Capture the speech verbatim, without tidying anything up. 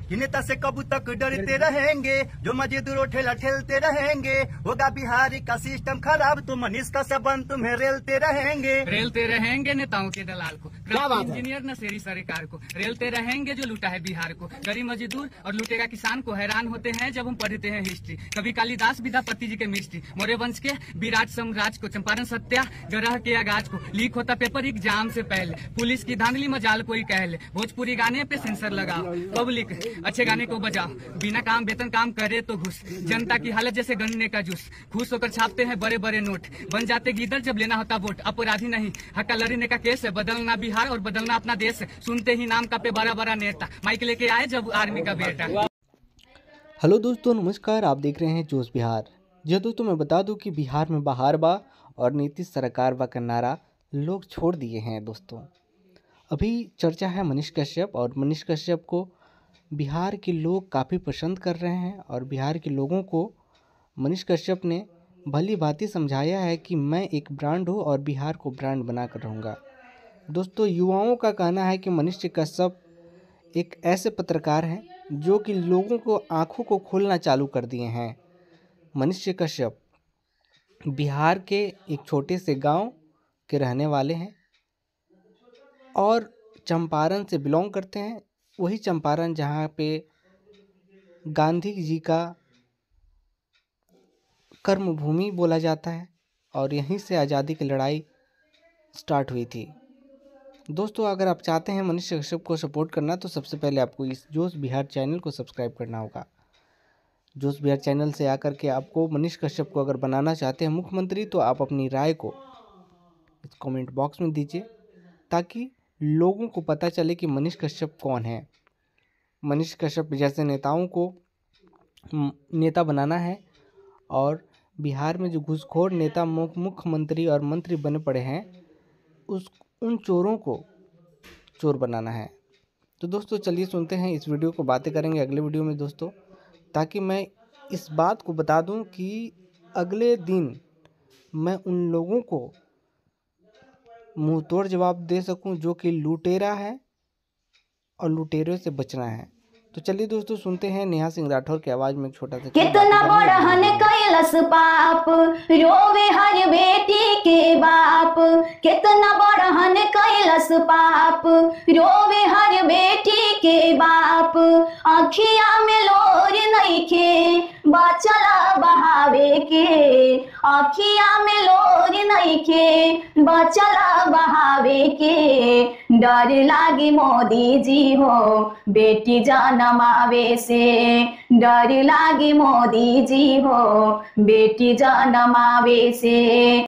कि नेता से कब तक डरते रहेंगे, जो मजदूरों ठेला ठेलते रहेंगे। होगा बिहार का सिस्टम खराब तो मनीष का सबन तुम्हें रेलते रहेंगे। रेलते रहेंगे नेताओं के दलाल को, इंजीनियर नशेरी सरकार को, रेलते रहेंगे जो लूटा है बिहार को। गरीब मजदूर और लूटेगा किसान को हैरान होते हैं जब हम पढ़ते हैं हिस्ट्री। कभी कालिदास विद्यापति जी के मिस्ट्री, मौर्य वंश के विराट साम्राज्य को, चंपारण सत्याग्रह के आगाज को। लीक होता पेपर एग्जाम से पहले, पुलिस की धांधली मजाल कोई कह ले। भोजपुरी गाने पे सेंसर लगाओ, पब्लिक अच्छे गाने को बजाओ। बिना काम वेतन काम करे तो घुस, जनता की हालत जैसे गन्ने का जूस। खुश होकर छापते हैं बड़े बड़े नोट, बन जाते गीदड़ जब लेना होता वोट। अपराधी नहीं हक्का लड़ने का केस है, बदलना बिहार और बदलना अपना देश है। सुनते ही नाम का पे बड़ा बड़ा नेता, माइक लेके आए जब आर्मी का बेटा। हेलो दोस्तों, नमस्कार। आप देख रहे हैं जोश बिहार। जी दोस्तों, मैं बता दूं कि बिहार में बहार बा और नीतीश सरकार बा का नारा लोग छोड़ दिए हैं। दोस्तों, अभी चर्चा है मनीष कश्यप, और मनीष कश्यप को बिहार के लोग काफ़ी पसंद कर रहे हैं। और बिहार के लोगों को मनीष कश्यप ने भली भांति समझाया है कि मैं एक ब्रांड हूँ और बिहार को ब्रांड बना कर रहूँगा। दोस्तों, युवाओं का कहना है कि मनीष कश्यप एक ऐसे पत्रकार हैं जो कि लोगों को आंखों को खोलना चालू कर दिए हैं। मनीष कश्यप बिहार के एक छोटे से गांव के रहने वाले हैं और चंपारण से बिलोंग करते हैं। वही चंपारण जहां पे गांधी जी का कर्मभूमि बोला जाता है और यहीं से आज़ादी की लड़ाई स्टार्ट हुई थी। दोस्तों, अगर आप चाहते हैं मनीष कश्यप को सपोर्ट करना तो सबसे पहले आपको इस जोश बिहार चैनल को सब्सक्राइब करना होगा। जोश बिहार चैनल से आकर के आपको मनीष कश्यप को अगर बनाना चाहते हैं मुख्यमंत्री तो आप अपनी राय को इस कमेंट बॉक्स में दीजिए, ताकि लोगों को पता चले कि मनीष कश्यप कौन है। मनीष कश्यप जैसे नेताओं को नेता बनाना है और बिहार में जो घूसखोर नेता मुख्यमंत्री और मंत्री बने पड़े हैं उस उन चोरों को चोर बनाना है। तो दोस्तों, चलिए सुनते हैं इस वीडियो को। बातें करेंगे अगले वीडियो में दोस्तों, ताकि मैं इस बात को बता दूं कि अगले दिन मैं उन लोगों को मुंह तोड़ जवाब दे सकूं जो कि लुटेरा है और लुटेरों से बचना है। तो चलिए दोस्तों, सुनते हैं नेहा सिंह राठौर की आवाज में एक छोटा सा। कितना बड़हन कैलस पाप, रोवे हर बेटी के बाप। कितना बड़हन कैलस पाप, रोवे हर बेटी के बाप। आँखिया में लोर नइखे बचला बहावे के, आँखिया में लोर नइखे बचला बहावे के। डर लागे मोदी जी हो बेटी जनमावे से, डर लागे मोदी जी हो बेटी जनमावे से।